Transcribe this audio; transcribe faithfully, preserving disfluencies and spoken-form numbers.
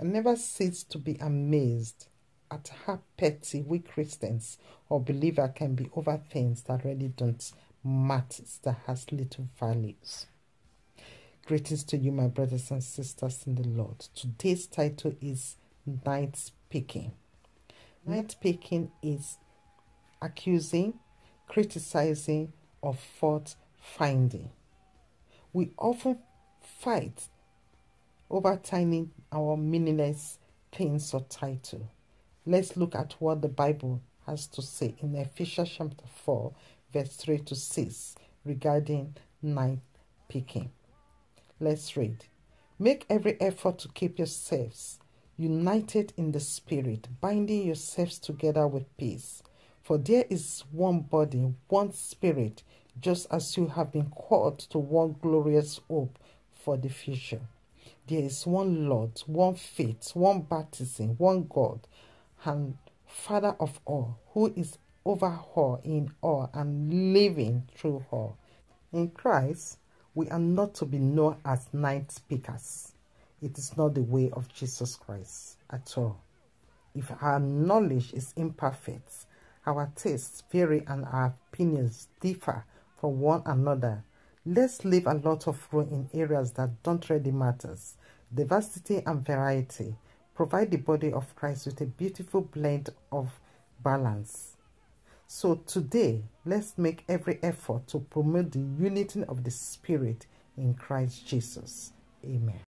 I never cease to be amazed at how petty we Christians or believers can be over things that really don't matter, that has little values. Greetings to you, my brothers and sisters in the Lord. Today's title is Nit-Picking. Nit-picking is accusing, criticizing, or fault finding. We often fight over tiny or meaningless things or title. Let's look at what the Bible has to say in Ephesians chapter four, verse three to six regarding nit-picking. Let's read. Make every effort to keep yourselves united in the Spirit, binding yourselves together with peace. For there is one body, one Spirit, just as you have been called to one glorious hope for the future. There is one Lord, one faith, one baptism, one God, and Father of all, who is over all, in all, and living through all. In Christ, we are not to be known as nit-pickers. It is not the way of Jesus Christ at all. If our knowledge is imperfect, our tastes vary, and our opinions differ from one another, let's leave a lot of room in areas that don't really matter. Diversity and variety provide the body of Christ with a beautiful blend of balance. So today, let's make every effort to promote the unity of the Spirit in Christ Jesus. Amen.